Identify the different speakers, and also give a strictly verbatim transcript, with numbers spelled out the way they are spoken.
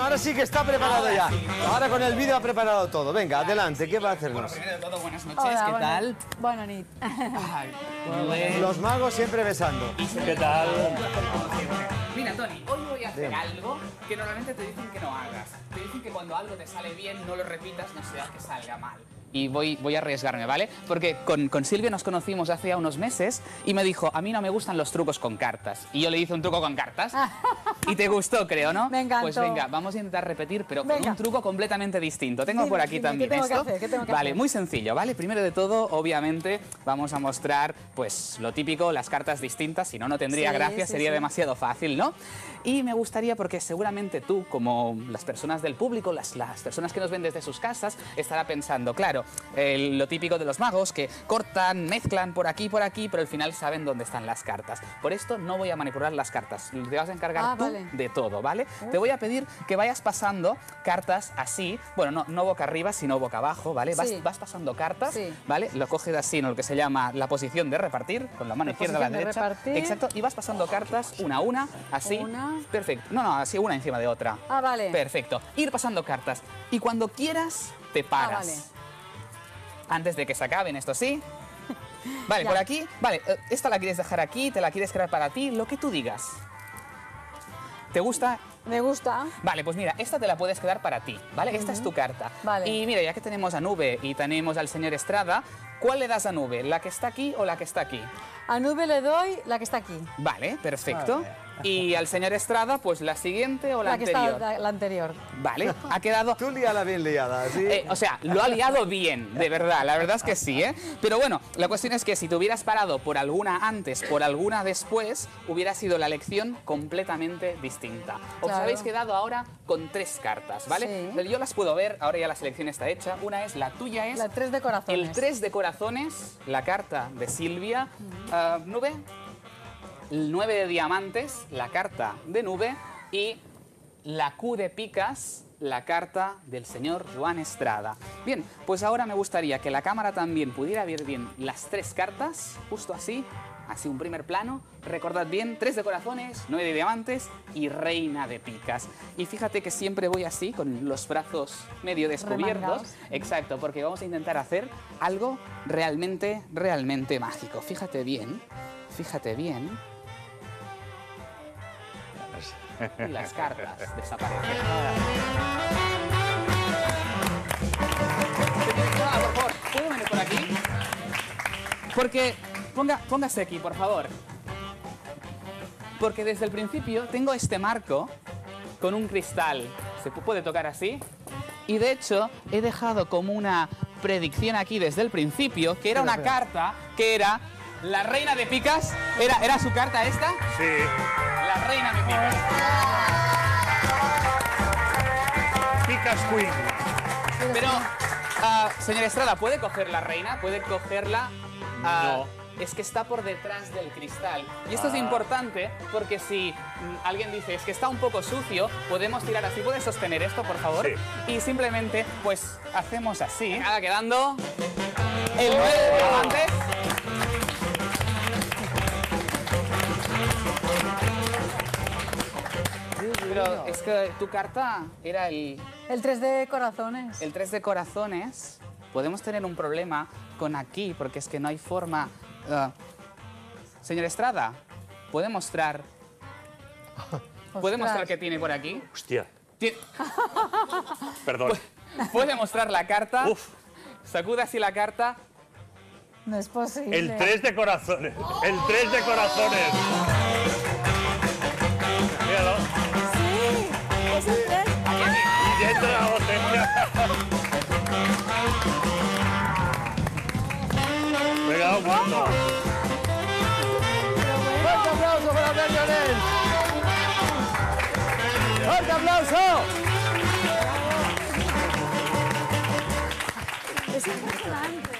Speaker 1: ahora sí que está preparado
Speaker 2: ahora
Speaker 1: ya.
Speaker 2: Sí.
Speaker 1: Ahora con el vídeo ha preparado todo. Venga,
Speaker 2: Vale,
Speaker 1: adelante,
Speaker 2: sí.
Speaker 1: ¿qué va a
Speaker 2: Bueno,
Speaker 1: hacernos?
Speaker 2: primero de todo, buenas noches,
Speaker 3: Hola,
Speaker 2: ¿qué
Speaker 3: buena-
Speaker 2: tal?
Speaker 3: Buena nit.
Speaker 2: Ay, Rubén.
Speaker 1: Los magos siempre besando.
Speaker 2: ¿Qué tal? Mira, Tony, hoy voy a hacer
Speaker 1: Bien.
Speaker 2: algo que normalmente te dicen que no hagas. Te dicen que cuando algo te sale bien, no lo repitas, no sea que salga mal. Y voy, voy a arriesgarme, ¿vale? Porque con, con Silvia nos conocimos hace ya unos meses y me dijo, a mí no me gustan los trucos con cartas. Y yo le hice un truco con cartas. Y te gustó, creo, ¿no?
Speaker 3: Me encantó.
Speaker 2: Pues venga, vamos a intentar repetir, pero con
Speaker 3: Venga.
Speaker 2: un truco completamente distinto. Tengo
Speaker 3: Dime,
Speaker 2: por aquí
Speaker 3: dime,
Speaker 2: también
Speaker 3: ¿qué tengo que
Speaker 2: esto.
Speaker 3: hacer? ¿Qué tengo que
Speaker 2: vale,
Speaker 3: hacer?
Speaker 2: muy sencillo, ¿vale? Primero de todo, obviamente, vamos a mostrar, pues, lo típico, las cartas distintas. Si no, no tendría
Speaker 3: Sí,
Speaker 2: gracia,
Speaker 3: sí,
Speaker 2: sería
Speaker 3: sí.
Speaker 2: demasiado fácil, ¿no? Y me gustaría, porque seguramente tú, como las personas del público, las, las personas que nos ven desde sus casas, estará pensando, claro, el- lo típico de los magos, que cortan, mezclan por aquí, por aquí, pero al final saben dónde están las cartas. Por esto no voy a manipular las cartas, te vas a encargar
Speaker 3: Ah,
Speaker 2: tú
Speaker 3: vale.
Speaker 2: de todo, ¿vale? Te voy a pedir que vayas pasando cartas así, bueno, no, no boca arriba, sino boca abajo, ¿vale? Vas,
Speaker 3: Sí.
Speaker 2: vas pasando cartas,
Speaker 3: Sí.
Speaker 2: ¿vale? Lo coges así en lo que se llama la posición de repartir, con la mano
Speaker 3: La
Speaker 2: izquierda a la
Speaker 3: posición de
Speaker 2: derecha.
Speaker 3: repartir.
Speaker 2: Exacto, y vas pasando cartas una a una, así.
Speaker 3: Una.
Speaker 2: Perfecto. No, no, así una encima de otra.
Speaker 3: Ah, vale.
Speaker 2: Perfecto. Ir pasando cartas. Y cuando quieras, te paras.
Speaker 3: Ah, vale.
Speaker 2: Antes de que se acaben, esto sí. Vale,
Speaker 3: Ya.
Speaker 2: por aquí. Vale, eh, esta la quieres dejar aquí, te la quieres crear para ti, lo que tú digas. ¿Te gusta?
Speaker 3: Me gusta.
Speaker 2: Vale, pues mira, esta te la puedes quedar para ti, ¿vale? Esta es tu carta.
Speaker 3: Vale.
Speaker 2: Y mira, ya que tenemos a Nube y tenemos al señor Estrada, ¿cuál le das a Nube? ¿La que está aquí o la que está aquí?
Speaker 3: A Nube le doy la que está aquí.
Speaker 2: Vale, perfecto. Y al señor Estrada, pues la siguiente o la,
Speaker 3: La que
Speaker 2: anterior.
Speaker 3: está la, la anterior.
Speaker 2: Vale, ha quedado...
Speaker 1: Tú líala bien liada, ¿sí?
Speaker 2: Eh, o sea, lo ha liado bien, de verdad, la verdad es que sí, ¿eh? Pero bueno, la cuestión es que si te hubieras parado por alguna antes, por alguna después, hubiera sido la lección completamente distinta. Os
Speaker 3: Claro.
Speaker 2: habéis quedado ahora con tres cartas, ¿vale?
Speaker 3: Sí.
Speaker 2: Yo las puedo ver, ahora ya la selección está hecha. Una es, la tuya es...
Speaker 3: La tres de corazones.
Speaker 2: El tres de corazones, la carta de Silvia. Ah, Nube, el nueve de diamantes, la carta de Nube. Y la Q de picas, la carta del señor Joan Estrada. Bien, pues ahora me gustaría que la cámara también pudiera ver bien las tres cartas, justo así, así un primer plano. Recordad bien, tres de corazones, nueve de diamantes y reina de picas. Y fíjate que siempre voy así, con los brazos medio descubiertos.
Speaker 3: Remangados.
Speaker 2: Exacto, porque vamos a intentar hacer algo realmente, realmente mágico. Fíjate bien, fíjate bien. Y las cartas desaparecen. Ah, por favor, ¿puedo venir por aquí? Porque, ponga, póngase aquí, por favor. Porque desde el principio tengo este marco con un cristal. Se puede tocar así. Y de hecho, he dejado como una predicción aquí desde el principio, que era
Speaker 1: Espera,
Speaker 2: una
Speaker 1: espera.
Speaker 2: carta que era la reina de picas. ¿Era, era su carta esta?
Speaker 4: Sí.
Speaker 2: La reina de picas.
Speaker 4: Picas Queen.
Speaker 2: Pero, ah, señor Estrada, ¿puede coger la reina? ¿Puede cogerla? Ah, Es que está por detrás del cristal. Y esto es importante porque si mm, alguien dice es que está un poco sucio, podemos tirar así. ¿Puedes sostener esto, por favor?
Speaker 4: Sí.
Speaker 2: Y simplemente, pues, hacemos así. Nada, quedando el nueve de diamantes. Pero es que tu carta era el,
Speaker 3: El tres de corazones.
Speaker 2: el tres de corazones. Podemos tener un problema con aquí, porque es que no hay forma... ah. Señor Estrada, ¿puede mostrar, ¿puede
Speaker 3: Ostras.
Speaker 2: mostrar qué tiene por aquí?
Speaker 4: Hostia.
Speaker 2: Ti-
Speaker 4: Perdón.
Speaker 2: ¿Puede mostrar la carta?
Speaker 4: Uf.
Speaker 2: Sacuda así la carta.
Speaker 3: No es posible.
Speaker 4: El tres de corazones. El tres de corazones. Míralo.
Speaker 3: Sí, es el tres.
Speaker 4: Y entra la botella. Venga, un momento.
Speaker 1: ¡Fuerte aplauso para Berlionet! ¡Fuerte aplauso!
Speaker 3: Es impresionante.